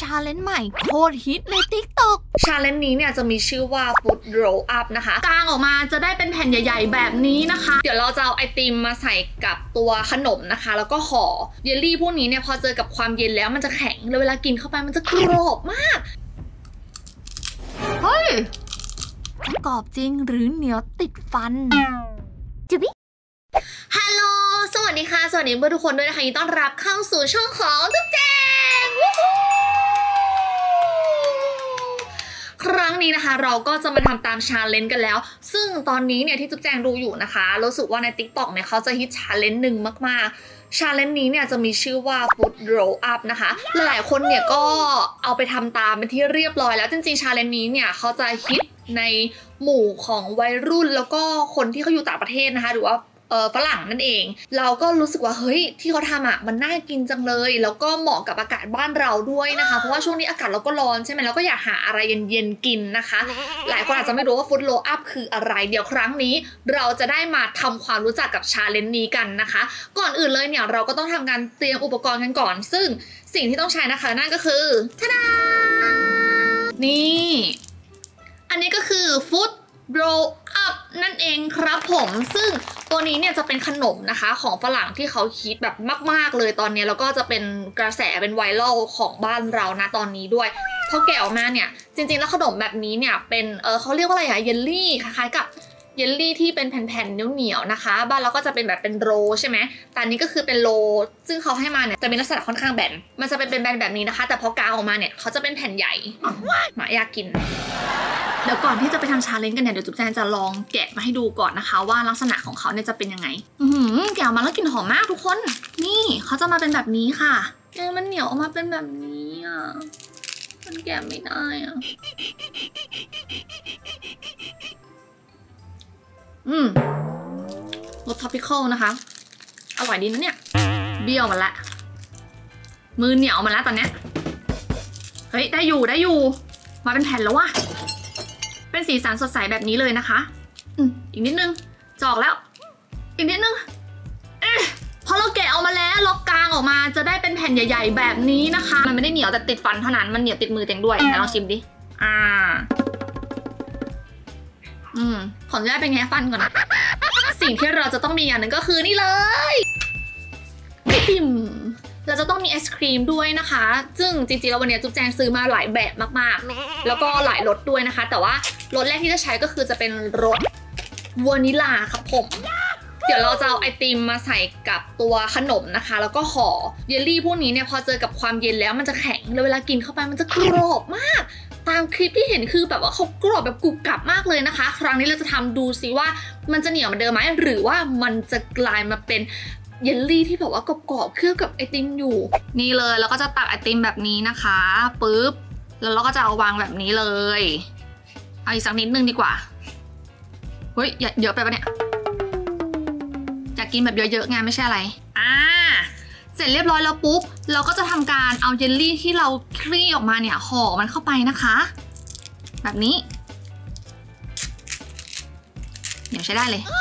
าเลนจ์ใหม่โคตรฮิตใน TikTok ชาเลนจ์นี้เนี่ยจะมีชื่อว่า Food Roll Up นะคะกางออกมาจะได้เป็นแผ่นใหญ่ๆแบบนี้นะคะเดี๋ยวเราจะเอาไอติมมาใส่กับตัวขนมนะคะแล้วก็ห่อเยลลี่พวกนี้เนี่ยพอเจอกับความเย็นแล้วมันจะแข็งแล้วเวลากินเข้าไปมันจะกรอบมากเฮ้ยจะกรอบจริงหรือเหนียวติดฟันจุ๊บฮัลโหลสวัสดีค่ะสวัสดีเพื่อนทุกคนด้วยนะคะยินดีต้อนรับเข้าสู่ช่องของจุ๊บแจงครั้งนี้นะคะเราก็จะมาทำตามชาเลนจ์กันแล้วซึ่งตอนนี้เนี่ยที่จุ๊บแจงดูอยู่นะคะรู้สึกว่าใน TikTok เนี่ยเขาจะฮิตชาเลนจ์หนึ่งมากๆชาเลนจ์นี้เนี่ยจะมีชื่อว่า Food Roll Up นะคะหลายๆคนเนี่ยก็เอาไปทำตามเป็นที่เรียบร้อยแล้วจริงๆชาเลนจ์นี้เนี่ยเขาจะฮิตในหมู่ของวัยรุ่นแล้วก็คนที่เขาอยู่ต่างประเทศนะคะหรือว่าฝรั่งนั่นเองเราก็รู้สึกว่าเฮ้ยที่เขาทำอ่ะมันน่ากินจังเลยแล้วก็เหมาะกับอากาศบ้านเราด้วยนะคะเพราะว่าช่วงนี้อากาศเราก็ร้อนใช่ไหมเราก็อยากหาอะไรเย็นๆกินนะคะหลายคนอาจจะไม่รู้ว่า Food Roll Up คืออะไรเดี๋ยวครั้งนี้เราจะได้มาทำความรู้จักกับชาเลนจ์นี้กันนะคะก่อนอื่นเลยเนี่ยเราก็ต้องทำการเตรียมอุปกรณ์กันก่อนซึ่งสิ่งที่ต้องใช้นะคะนั่นก็คือทะดานี่อันนี้ก็คือ Food Roll Up นั่นเองครับผมซึ่งตัวนี้เนี่ยจะเป็นขนมนะคะของฝรั่งที่เขาฮิตแบบมากๆเลยตอนนี้แล้วก็จะเป็นกระแสเป็นไวรัลของบ้านเรานะตอนนี้ด้วยพอแกะออกมาเนี่ยจริงๆแล้วขนมแบบนี้เนี่ยเป็นเขาเรียกว่าอะไรอะเยลลี่คล้ายๆกับเยลลี่ที่เป็นแผ่นๆเหนียวๆนะคะบ้านเราก็จะเป็นแบบเป็นโรใช่ไหมแต่อันนี้ก็คือเป็นโรซึ่งเขาให้มาเนี่ยจะมีลักษณะค่อนข้างแบนมันจะเป็นแบนแบบนี้นะคะแต่พอกาวออกมาเนี่ยเขาจะเป็นแผ่นใหญ่มาอยากกินเดี๋ยวก่อนที่จะไปทำชาเลนจ์กันเนี่ยเดี๋ยวจุ๊บแจงจะลองแกะมาให้ดูก่อนนะคะว่าลักษณะของเขาเนี่ยจะเป็นยังไงแกะมาแล้วกลิ่นหอมมากทุกคนนี่เขาจะมาเป็นแบบนี้ค่ะมันเหนียวออกมาเป็นแบบนี้อ่ะมันแกะไม่ได้อ่ะรสท็อปปิคอลนะคะอร่อยดีนะเนี่ยเบี้ยวมาละมือเหนียวมาแล้วตอนเนี้ยเฮ้ยได้อยู่มาเป็นแผ่นแล้วว่ะเป็นสีสันสดใสแบบนี้เลยนะคะอีกนิดนึงจอกแล้วอีกนิดนึงพอเราแกะออกมาแล้วเรากางออกมาจะได้เป็นแผ่นใหญ่ๆแบบนี้นะคะมันไม่ได้เหนียวแต่ติดฟันเท่านั้นมันเหนียวติดมือเต็งด้วยไหนลองชิมดิขออนุญาตไปแงะฟันก่อนนะสิ่งที่เราจะต้องมีอย่างหนึ่งก็คือนี่เลยไอติมเราจะต้องมีไอศครีมด้วยนะคะซึ่งจริงๆแล้ววันนี้จุ๊บแจงซื้อมาหลายแบบมากๆแล้วก็หลายรสด้วยนะคะแต่ว่ารสแรกที่จะใช้ก็คือจะเป็นรสวานิลลาครับผมเดี๋ยวเราจะเอาไอติมมาใส่กับตัวขนมนะคะแล้วก็ห่อเยลลี่พวกนี้เนี่ยพอเจอกับความเย็นแล้วมันจะแข็งแล้วเวลากินเข้าไปมันจะกรอบมากตามคลิปที่เห็นคือแบบว่าเขากรอบแบบกรุบกรับมากเลยนะคะครั้งนี้เราจะทำดูซิว่ามันจะเหนียวเหมือนเดิมไหมหรือว่ามันจะกลายมาเป็นเยลลี่ที่แบบว่ากรอบๆเคลือบกับไอติมอยู่นี่เลยเราก็จะตักไอติมแบบนี้นะคะปึ๊บแล้วเราก็จะเอาวางแบบนี้เลยเอาอีกสักนิดนึงดีกว่าเฮ้ยเยอะไปปะเนี่ยอยากกินแบบเยอะๆไงไม่ใช่อะไรเสร็จเรียบร้อยแล้วปุ๊บเราก็จะทำการเอาเยลลี่ที่เราคลี่ออกมาเนี่ยห่อมันเข้าไปนะคะแบบนี้เดี๋ยวใช้ได้เลย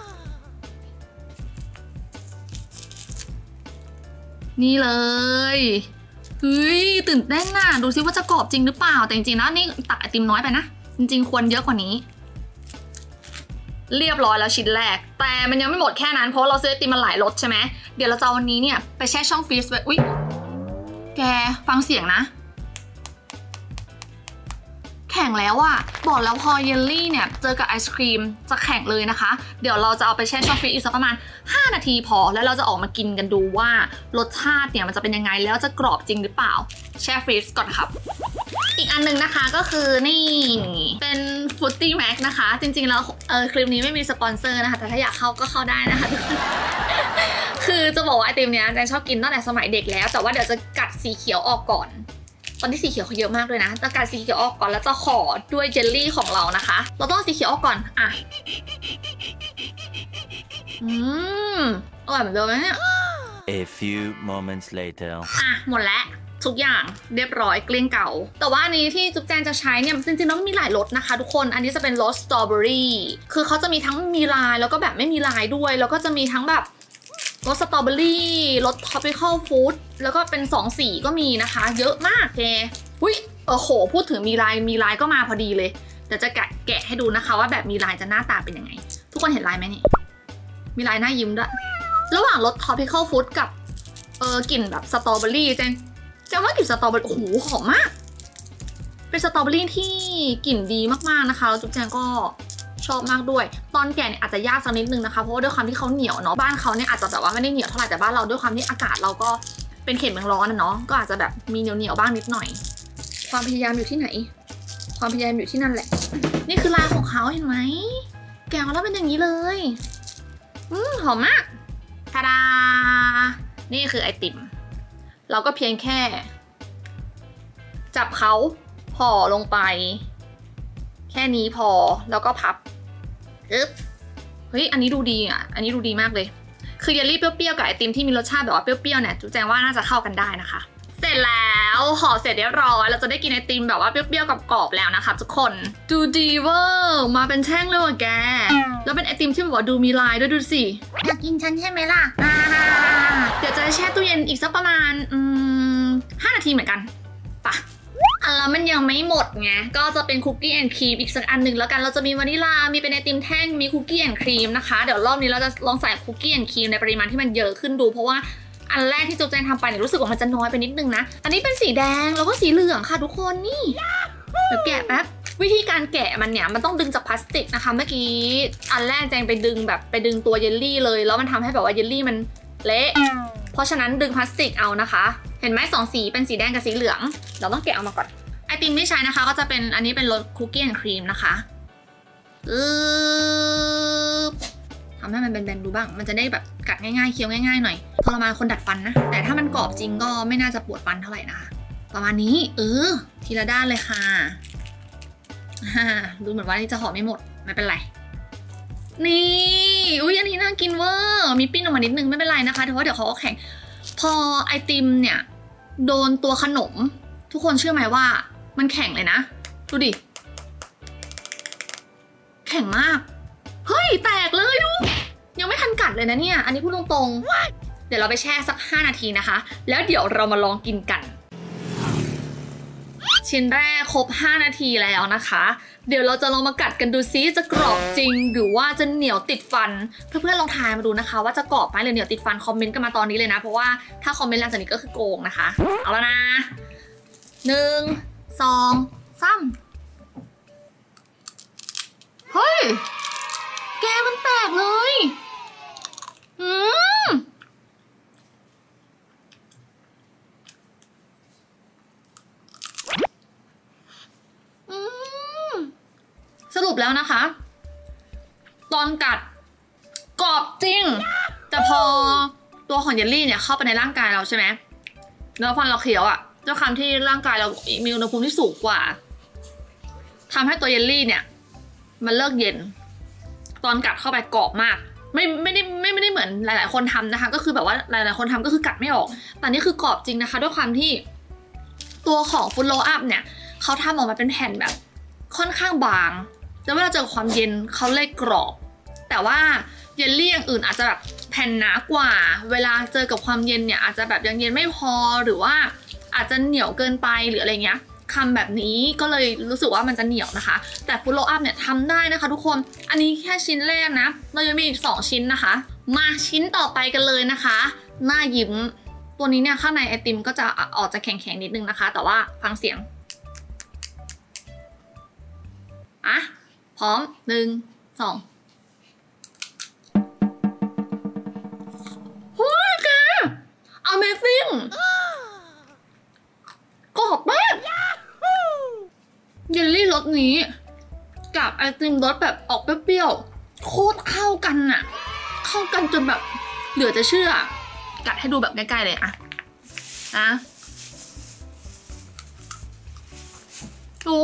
นี่เลยเฮ้ยตื่นเต้นน่ะดูซิว่าจะกรอบจริงหรือเปล่าแต่จริงๆแล้วนี่ตักไอติมน้อยไปนะจริงๆควรเยอะกว่านี้เรียบร้อยแล้วชิ้นแรกแต่มันยังไม่หมดแค่นั้นเพราะเราซื้อไอติมมาหลายรสใช่ไหมเดี๋ยวเราจะเอาวันนี้เนี่ยไปแช่ช่องฟรีซไว้อุ๊ยแกฟังเสียงนะแข็งแล้วอะบอกแล้วพอเยลลี่เนี่ยเจอกับไอศครีมจะแข็งเลยนะคะเดี๋ยวเราจะเอาไปแช่ช่องฟรีซอีกสักประมาณ5 นาทีพอแล้วเราจะออกมากินกันดูว่ารสชาติเนี่ยมันจะเป็นยังไงแล้วจะกรอบจริงหรือเปล่าแช่ฟรีซก่อนครับอีกอันนึงนะคะก็คือนี่เป็นฟรุตตี้แม็กนะคะจริงๆแล้วคลิปนี้ไม่มีสปอนเซอร์นะคะแต่ถ้าอยากเข้าก็เข้าได้นะคะคือจะบอกว่าไอติมเนี้ยแจงชอบกินตั้งแต่สมัยเด็กแล้วแต่ว่าเดี๋ยวจะกัดสีเขียวออกก่อนตอนที่สีเขียวเขาเยอะมากเลยนะจะกัดสีเขียวออกก่อนแล้วจะห่อด้วยเจลลี่ของเรานะคะเราต้องสีเขียวออกก่อนอร่อยเหมือนเดิมไหมเนี่ย A few moments later หมดแล้วทุกอย่างเรียบร้อยเกลี้ยงเก่าแต่ว่าอันนี้ที่จุ๊บแจงจะใช้เนี่ยจริงๆแล้วมีหลายรสนะคะทุกคนอันนี้จะเป็นรสสตรอเบอรี่คือเขาจะมีทั้งมีลายแล้วก็แบบไม่มีลายด้วยแล้วก็จะมีทั้งแบบรสสตรอเบอรี่รสท็อปปิคอลฟู้ดแล้วก็เป็น2สีก็มีนะคะ เยอะมากแกอุ้ยโหพูดถึงมีลายก็มาพอดีเลยเดี๋ยวจะแกะให้ดูนะคะว่าแบบมีลายจะหน้าตาเป็นยังไงทุกคนเห็นลายไหมนี่มีลายหน้ายิ้มด้วยระหว่างรสท็อปปิคอลฟู้ดกับกลิ่นแบบสตรอเบอรี่แจงว่ากลิ่นสตรอเบอรี่โอ้โหหอมมากเป็นสตรอเบอรี่ที่กลิ่นดีมากๆนะคะแล้วจุ๊บแจงก็ชอบมากด้วยตอนแกะเนี่ยอาจจะยากสักนิดนึงนะคะเพราะว่าด้วยความที่เขาเหนียวเนาะบ้านเขาเนี่ยอาจจะแบบว่าไม่ได้เหนียวเท่าไหร่แต่บ้านเราด้วยความที่อากาศเราก็เป็นเขตเมืองร้อนนะเนาะก็อาจจะแบบมีเหนียวบ้างนิดหน่อยความพยายามอยู่ที่ไหนความพยายามอยู่ที่นั่นแหละนี่คือลายของเขาเห็นไหมแกะมาแล้วเป็นอย่างนี้เลยหอมมากทาดานี่คือไอติมเราก็เพียงแค่จับเขาห่อลงไปแค่นี้พอแล้วก็พับเฮ้ยอันนี้ดูดีอ่ะอันนี้ดูดีมากเลยคือเยลลี่เปรี้ยวๆกับไอติมที่มีรสชาติแบบว่าเปรี้ยวๆเนี่ยจุ๊บแจงว่าน่าจะเข้ากันได้นะคะเสร็จแล้วห่อเสร็จเรียบร้อยเราจะได้กินไอติมแบบว่าเปรี้ยวๆกับกรอบแล้วนะคะทุกคนดูดีเวอร์มาเป็นแท่งเลยว่ะแกแล้วเป็นไอติมที่แบบว่าดูมีลายด้วยดูสิอยากกินฉันใช่ไหมล่ะเดี๋ยวจะแช่ตู้เย็นอีกสักประมาณ5 นาทีเหมือนกันปะแล้วมันยังไม่หมดไงก็จะเป็นคุกกี้แอนด์ครีมอีกสักอันหนึ่งแล้วกันเราจะมีวานิลามีเป็นไอติมแท่งมีคุกกี้แอนด์ครีมนะคะเดี๋ยวรอบนี้เราจะลองใส่คุกกี้แอนด์ครีมในปริมาณที่มันเยอะขึ้นดูเพราะว่าอันแรกที่จุ๊บแจงทำไปเนี่ยรู้สึกว่ามันจะน้อยไปนิดนึงนะอันนี้เป็นสีแดงแล้วก็สีเหลืองค่ะทุกคนนี่เดี๋ยวแกะแป๊บวิธีการแกะมันเนี่ยมันต้องดึงจากพลาสติกนะคะเมื่อกี้อันแรกแจงไปดึงตัวเยลลี่เลยแล้วมันทำให้แบบว่าเยลลี่มันเละเพราะฉะนั้นดึงพลาสติกเอานะคะเห็นไหม2 สีเป็นสีแดงกับสีเหลืองเราต้องแกะออกมาก่อนไอติมที่ใช้นะคะก็จะเป็นอันนี้เป็นรสคุกกี้แอนด์ครีมนะคะทำให้มันแบนๆดูบ้างมันจะได้แบบกัดง่ายๆเคี้ยวง่ายๆหน่อยทรมานคนดัดฟันนะแต่ถ้ามันกรอบจริงก็ไม่น่าจะปวดฟันเท่าไหร่นะคะประมาณนี้ทีละด้านเลยค่ะดูเหมือนว่านี่จะห่อไม่หมดไม่เป็นไรนี่อุ้ยอันนี้น่ากินเวอร์มีปิ้นออกมานิดนึงไม่เป็นไรนะคะแต่ว่าเดี๋ยวเขาก็แข็งพอไอติมเนี่ยโดนตัวขนมทุกคนเชื่อไหมว่ามันแข็งเลยนะดูดิแข็งมากเฮ้ยแตกเลยดูยังไม่ทันกัดเลยนะเนี่ยอันนี้พูดตรงๆเดี๋ยวเราไปแช่สัก5 นาทีนะคะแล้วเดี๋ยวเรามาลองกินกันชิ้นแรกครบ5 นาทีแล้วนะคะเดี๋ยวเราจะลองมากัดกันดูซิจะกรอบจริงหรือว่าจะเหนียวติดฟันเพื่อนๆลองทายมาดูนะคะว่าจะกรอบไหมหรือเหนียวติดฟันคอมเมนต์กันมาตอนนี้เลยนะเพราะว่าถ้าคอมเมนต์หลังจากนี้ก็คือโกงนะคะเอาแล้วนะ1 2 3เฮ้ยแกมันแตกเลยสรุปแล้วนะคะตอนกัดกรอบจริงแต่พอตัวของเยลลี่เนี่ยเข้าไปในร่างกายเราใช่ไหมแล้วฟันเราเขียวอ่ะด้วยความที่ร่างกายเรามีอุณหภูมิที่สูงกว่าทำให้ตัวเยลลี่เนี่ยมันเลิกเย็นตอนกัดเข้าไปกรอบมากไม่ได้เหมือนหลายๆคนทำนะคะก็คือแบบว่าหลายๆคนทำก็คือกัดไม่ออกแต่นี่คือกรอบจริงนะคะด้วยความที่ตัวของฟู้ดโรลอัพเนี่ยเขาทำออกมาเป็นแผ่นแบบค่อนข้างบางแล้วเวลาเจอความเย็นเขาเลยกรอบแต่ว่าเยลลี่อย่างอื่นอาจจะแบบแผ่นหนากว่าเวลาเจอกับความเย็นเนี่ยอาจจะแบบยังเย็นไม่พอหรือว่าอาจจะเหนียวเกินไปหรืออะไรเงี้ยทำแบบนี้ก็เลยรู้สึกว่ามันจะเหนียวนะคะแต่ฟู้ดโรลอัพเนี่ยทำได้นะคะทุกคนอันนี้แค่ชิ้นแรกนะเรายังมีอีก2 ชิ้นนะคะมาชิ้นต่อไปกันเลยนะคะหน้ายิ้มตัวนี้เนี่ยข้างในไอติมก็จะออกจะแข็งๆนิดนึงนะคะแต่ว่าฟังเสียงพร้อม1 2เฮ้ยแก Amazing กรอบมากเยลลี่รสนี้กับไอติมรสแบบออกเปรี้ยวๆโคตรเข้ากันน่ะเข้ากันจนแบบเหลือจะเชื่อกัดให้ดูแบบใกล้ๆเลยอะดู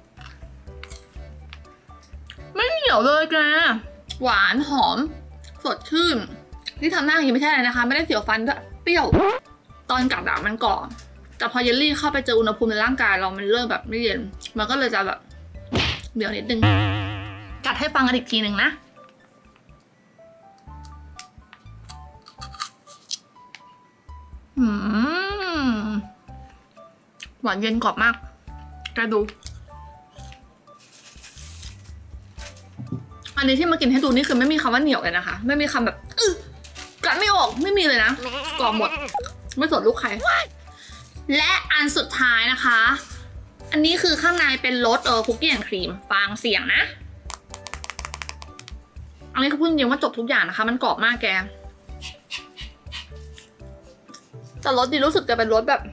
ไม่เหนียวเลยแกหวานหอมสดชื่นที่ทำหน้าอย่างนี้ไม่ใช่อะไรนะคะไม่ได้เสียวฟันด้วยเปรี้ยวตอนกัดมันกรอบแต่พอเยลลี่เข้าไปเจออุณหภูมิในร่างกายเรามันเริ่มแบบไม่เย็นมันก็เลยจะแบบเดี๋ยวนิดนึงกัดให้ฟังกันอีกทีหนึ่งนะหวานเย็นกรอบมากกระดูอันนี้ที่มากินให้ดูนี่คือไม่มีคำว่าเหนียวเลยนะคะไม่มีคำแบบกัดไม่ออกไม่มีเลยนะกรอบหมดไม่สนลูกใครและอันสุดท้ายนะคะ อันนี้คือข้างในเป็นรสคุกกี้แอนด์ครีมฟังเสียงนะอันนี้เขาพูดจริงว่าจบทุกอย่างนะคะมันกรอบมากแกแต่รสดีรู้สึกจะเป็นรสแบบ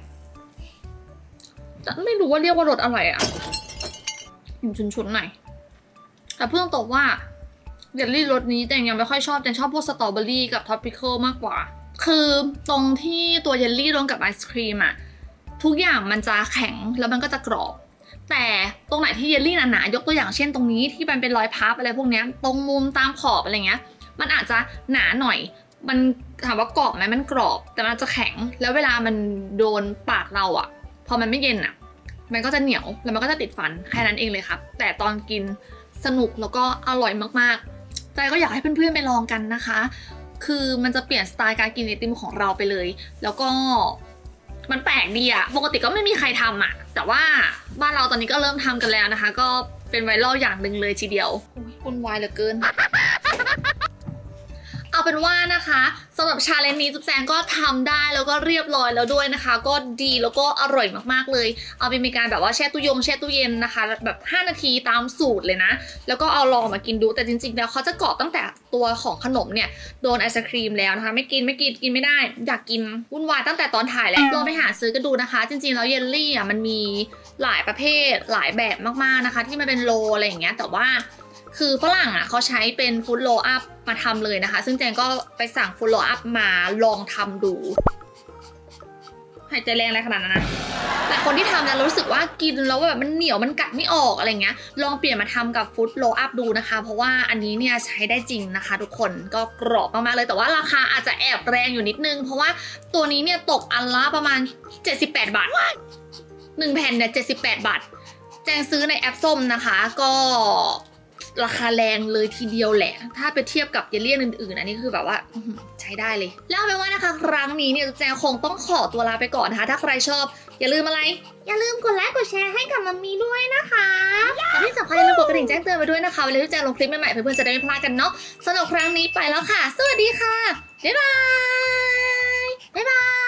ไม่รู้ว่าเรียกว่ารสอะไรอ่ะชุนๆหน่อยแต่เพิ่งตกว่าเยลลี่รสนี้แต่ยังไม่ค่อยชอบแต่ชอบพวกสตรอเบอรี่กับท็อปปิคอลมากกว่าคือตรงที่ตัวเยลลี่รวมกับไอศครีมอ่ะทุกอย่างมันจะแข็งแล้วมันก็จะกรอบแต่ตรงไหนที่เยลลี่หนาๆยกตัวอย่างเช่นตรงนี้ที่มันเป็นรอยพับอะไรพวกนี้ตรงมุมตามขอบอะไรเงี้ยมันอาจจะหนาหน่อยมันถามว่ากรอบไหมมันกรอบแต่มันจะแข็งแล้วเวลามันโดนปากเราอ่ะพอมันไม่เย็นอ่ะมันก็จะเหนียวแล้วมันก็จะติดฟันแค่นั้นเองเลยครับแต่ตอนกินสนุกแล้วก็อร่อยมากๆใจก็อยากให้เพื่อนๆไปลองกันนะคะคือมันจะเปลี่ยนสไตล์การกินไอติมของเราไปเลยแล้วก็มันแปลกดีอะปกติก็ไม่มีใครทำอะแต่ว่าบ้านเราตอนนี้ก็เริ่มทำกันแล้วนะคะก็เป็นไวรัลอย่างหนึ่งเลยทีเดียววุ่นวายเหลือเกินเอาเป็นว่านะคะสำหรับชาเลนจ์นี้จุ๊บแจงก็ทำได้แล้วก็เรียบร้อยแล้วด้วยนะคะก็ดีแล้วก็อร่อยมากๆเลยเอาไปมีการแบบว่าแช่ตู้เย็นนะคะแบบ5 นาทีตามสูตรเลยนะแล้วก็เอาลองมากินดูแต่จริงๆแล้วเขาจะกรอบตั้งแต่ตัวของขนมเนี่ยโดนไอศครีมแล้วนะคะไม่กินไม่ได้อยากกินวุ่นวายตั้งแต่ตอนถ่ายแล้วลองไปหาซื้อกันดูนะคะจริงๆแล้วเยลลี่อ่ะมันมีหลายประเภทหลายแบบมากๆนะคะที่มันเป็นโลอะไรอย่างเงี้ยแต่ว่าคือฝรั่งอ่ะเขาใช้เป็นฟู้ดโรลอัพมาทำเลยนะคะซึ่งแจงก็ไปสั่งฟู้ดโรลอัพมาลองทำดูหายใจแรงอะไรขนาดนั้นนะแต่คนที่ทำเนี่ยรู้สึกว่ากินแล้วแบบมันเหนียวมันกัดไม่ออกอะไรเงี้ยลองเปลี่ยนมาทำกับฟู้ดโรลอัพดูนะคะเพราะว่าอันนี้เนี่ยใช้ได้จริงนะคะทุกคนก็กรอบมากๆเลยแต่ว่าราคาอาจจะแอบแรงอยู่นิดนึงเพราะว่าตัวนี้เนี่ยตกอันละประมาณ78 บาท1 แผ่นเนี่ย78 บาทแจงซื้อในแอปส้มนะคะก็ราคาแรงเลยทีเดียวแหละถ้าไปเทียบกับเยลลี่อื่นๆอันนี้คือแบบว่าใช้ได้เลยแล้วเป็นว่านะคะครั้งนี้เนี่ยแจงคงต้องขอตัวลาไปก่อนนะคะถ้าใครชอบอย่าลืมอะไรอย่าลืมกดไลค์กดแชร์ให้กับมัมมี่ด้วยนะคะและที่สำคัญอย่าลืมกดกระดิ่งแจ้งเตือนไปด้วยนะคะเวลาที่แจงลงคลิปใหม่ๆเพื่อนๆจะได้ไม่พลาดกันเนาะสำหรับครั้งนี้ไปแล้วค่ะสวัสดีค่ะบ๊ายบาย